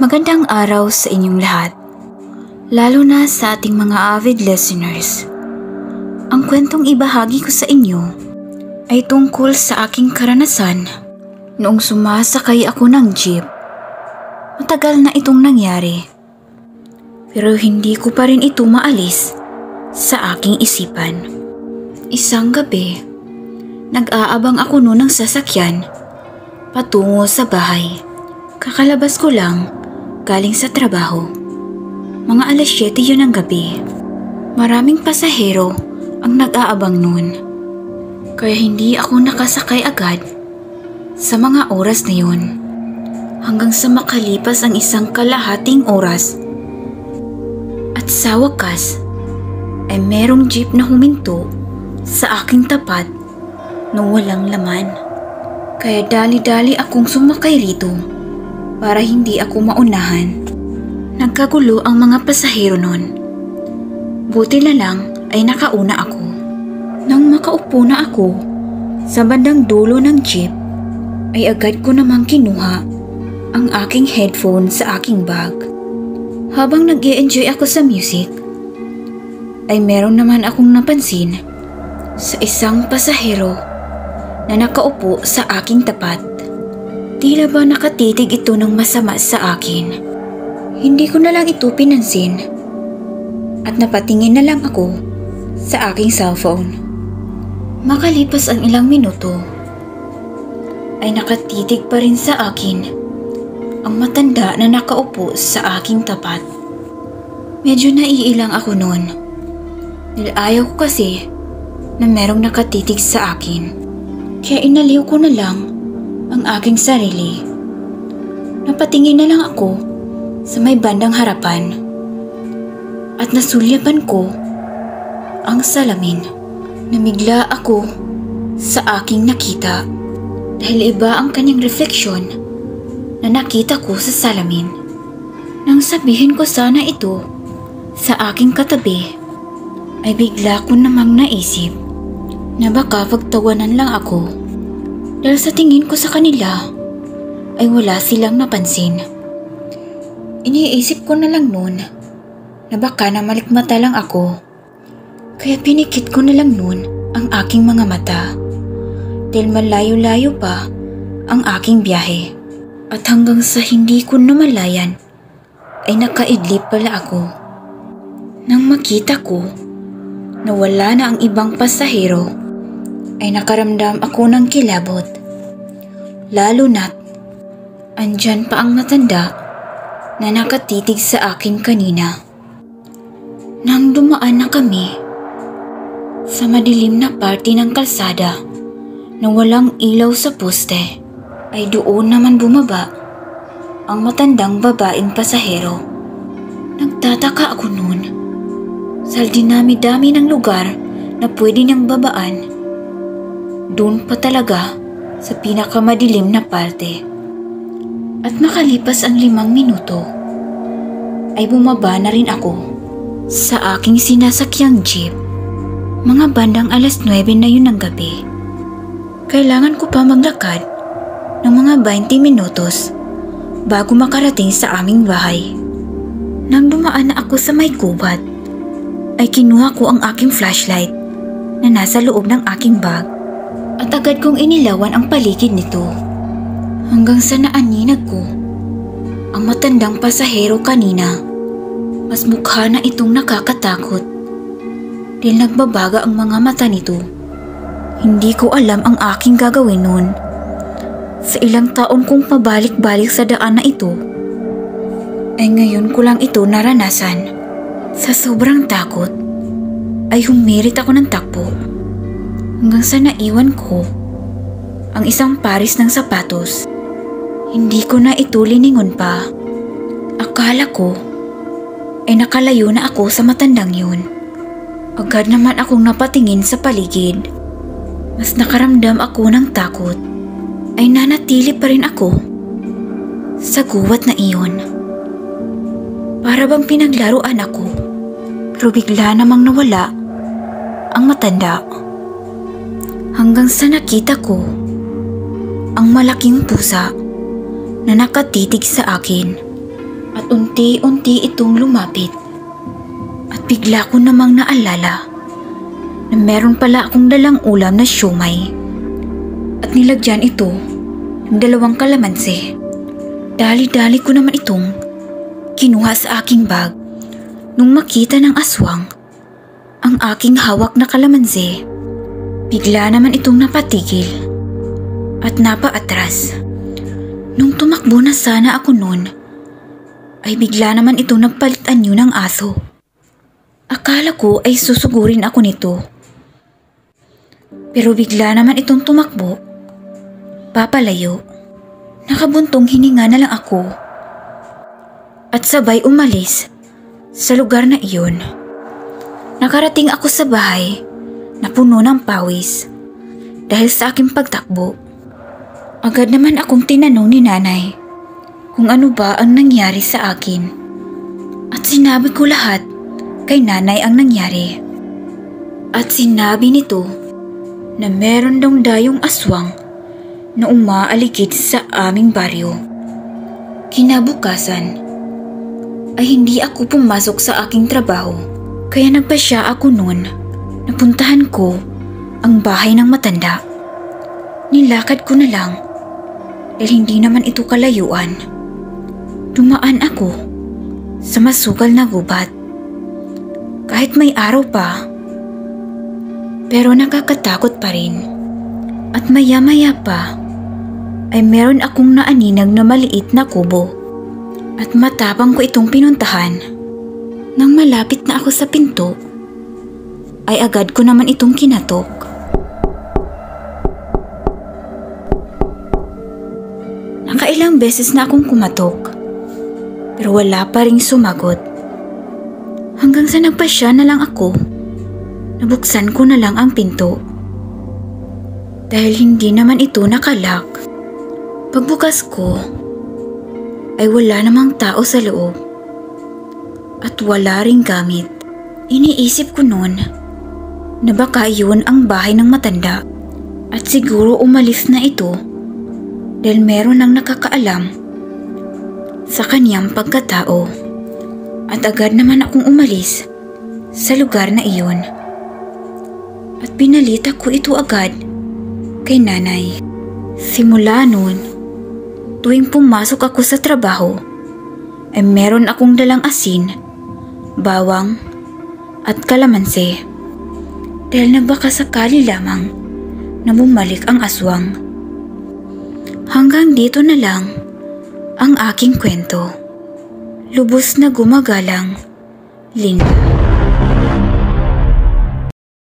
Magandang araw sa inyong lahat, lalo na sa ating mga avid listeners. Ang kwentong ibahagi ko sa inyo ay tungkol sa aking karanasan noong sumasakay ako ng jeep. Matagal na itong nangyari, pero hindi ko pa rin ito maalis sa aking isipan. Isang gabi, nag-aabang ako noon ng sasakyan patungo sa bahay. Kakalabas ko lang galing sa trabaho. Mga alas 7 yun ng gabi. Maraming pasahero ang nag-aabang noon, kaya hindi ako nakasakay agad sa mga oras na yun. Hanggang sa makalipas ang isang kalahating oras at sa wakas ay merong jeep na huminto sa aking tapat na walang laman. Kaya dali-dali akong sumakay rito para hindi ako maunahan. Nagkagulo ang mga pasahero nun. Buti na lang ay nakauna ako. Nang makaupo na ako sa bandang dulo ng jeep, ay agad ko namang kinuha ang aking headphone sa aking bag. Habang nag-i-enjoy ako sa music, ay meron naman akong napansin sa isang pasahero na nakaupo sa aking tapat. Tila ba nakatitig ito ng masama sa akin. Hindi ko na lang ito pinansin at napatingin na lang ako sa aking cellphone. Makalipas ang ilang minuto ay nakatitig pa rin sa akin ang matanda na nakaupo sa aking tapat. Medyo naiilang ako noon dahil ayaw ko kasi na merong nakatitig sa akin. Kaya inaliw ko na lang ang aking sarili. Napatingin na lang ako sa may bandang harapan at nasulyapan ko ang salamin. Namigla ako sa aking nakita dahil iba ang kanyang refleksyon na nakita ko sa salamin. Nang sabihin ko sana ito sa aking katabi, ay bigla ko namang naisip na baka pagtawanan lang ako. Dahil sa tingin ko sa kanila ay wala silang napansin. Iniisip ko na lang noon na baka namalikmata lang ako. Kaya pinikit ko na lang noon ang aking mga mata dahil malayo-layo pa ang aking biyahe. At hanggang sa hindi ko namalayan ay nakaidlip pala ako. Nang makita ko na wala na ang ibang pasahero, ay nakaramdam ako ng kilabot. Lalo na't andyan pa ang matanda na nakatitig sa akin kanina. Nang dumaan na kami sa madilim na parte ng kalsada na walang ilaw sa poste, ay doon naman bumaba ang matandang babaeng pasahero. Nagtataka ako noon sa dinami-dami ng lugar na pwede niyang babaan. Doon pa talaga sa pinakamadilim na parte. At makalipas ang 5 minuto, ay bumaba na rin ako sa aking sinasakyang jeep. Mga bandang alas 9 na yun ng gabi. Kailangan ko pa maglakad ng mga 20 minutos bago makarating sa aming bahay. Nang dumaan na ako sa may gubat, ay kinuha ko ang aking flashlight na nasa loob ng aking bag. At agad kong inilawan ang paligid nito hanggang sa naaninag ko ang matandang pasahero kanina. Mas mukha na itong nakakatakot dahil nagbabaga ang mga mata nito. Hindi ko alam ang aking gagawin noon. Sa ilang taon kong pabalik-balik sa daan na ito, ay ngayon ko lang ito naranasan. Sa sobrang takot ay humirit ako ng takbo hanggang sa naiwan ko ang isang paris ng sapatos. Hindi ko na ito liningon pa. Akala ko ay nakalayo na ako sa matandang yun. Agad naman akong napatingin sa paligid. Mas nakaramdam ako ng takot. Ay nanatili pa rin ako sa guwat na iyon. Para bang pinaglaruan ako, pero bigla namang nawala ang matanda. Hanggang sa nakita ko ang malaking pusa na nakatitig sa akin. unti-unti itong lumapit. At bigla ko namang naalala na meron pala akong dalang ulam na siomay. At nilagyan ito ng 2 kalamansi. Dali-dali ko naman itong kinuha sa aking bag. Nung makita ng aswang ang aking hawak na kalamansi, bigla naman itong napatigil at napaatras. Nung tumakbo na sana ako noon, ay bigla naman itong nagpalit anyo ng aso. Akala ko ay susugurin ako nito. Pero bigla naman itong tumakbo, papalayo. Nakabuntong hininga na lang ako at sabay umalis sa lugar na iyon. Nakarating ako sa bahay na puno ng pawis dahil sa aking pagtakbo. Agad naman akong tinanong ni nanay kung ano ba ang nangyari sa akin. At sinabi ko lahat kay nanay ang nangyari. At sinabi nito na meron daw dayong aswang na umaaligid sa aming baryo. Kinabukasan ay hindi ako pumasok sa aking trabaho, kaya nagpasya ako noon na puntahan ko ang bahay ng matanda. Nilakad ko na lang dahil hindi naman ito kalayuan. Dumaan ako sa masugal na gubat. Kahit may araw pa, pero nakakatakot pa rin. At maya-maya pa ay meron akong naaninag na maliit na kubo. At matapang ko itong pinuntahan. Nang malapit na ako sa pinto, ay agad ko naman itong kinatok. Nakailang beses na akong kumatok, pero wala pa ring sumagot. Hanggang sa nagpasya na lang ako, nabuksan ko na lang ang pinto. Dahil hindi naman ito nakalak. Pagbukas ko, ay wala namang tao sa loob. At wala ring gamit. Iniisip ko noon na baka yun ang bahay ng matanda. At siguro umalis na ito dahil meron nang nakakaalam sa kanyang pagkatao. At agad naman akong umalis sa lugar na iyon. At pinalita ko ito agad kay nanay. Simula noon, tuwing pumasok ako sa trabaho, ay meron akong dalang asin, bawang, at kalamansi. Dahil nagbaka sakali lamang na bumalik ang aswang. Hanggang dito na lang ang aking kwento. Lubos na gumagalang, Linda.